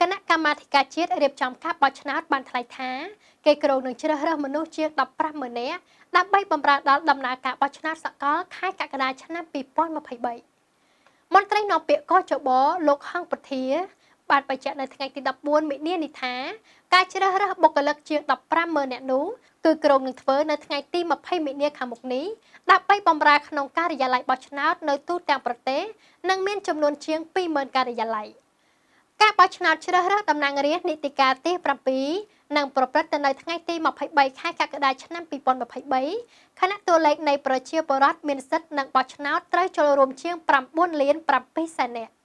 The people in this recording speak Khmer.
គណៈកម្មាធិការជាតិរៀបចំការបោះឆ្នោតបានថ្លែងថាគេគ្រោងនឹងជ្រើសរើសមនុស្សជាង150000នាក់ដើម្បីបម្រើដល់ដំណើរការបោះឆ្នោតសកលខែកក្កដាឆ្នាំ2023មន្ត្រីនាំពាក្យកជបលោកហងពធាបានបញ្ជាក់នៅថ្ងៃទី14មិនិនានេះថាការជ្រើសរើសបុគ្គលិកជាង150,000នាក់នោះគឺគ្រោងនឹងធ្វើនៅថ្ងៃទី20មិនិនាខាងមុខនេះដើម្បីបម្រើក្នុងការិយាល័យបោះឆ្នោតនៅទូទាំងប្រទេសនិងមានចំនួនជាង20,000ការិយាល័យការបោះឆ្នោតជ្រើសរើសតំណាងរាស្ត្រនីតិកាលទី7នឹងប្រព្រឹត្តទៅនៅថ្ងៃទី23ខែកក្កដាឆ្នាំ2023ខណៈតួលេខនៃប្រជាពលរដ្ឋមានសិទ្ធិនឹងបោះឆ្នោតត្រូវចូលរួមជាង9.7 លាននាក់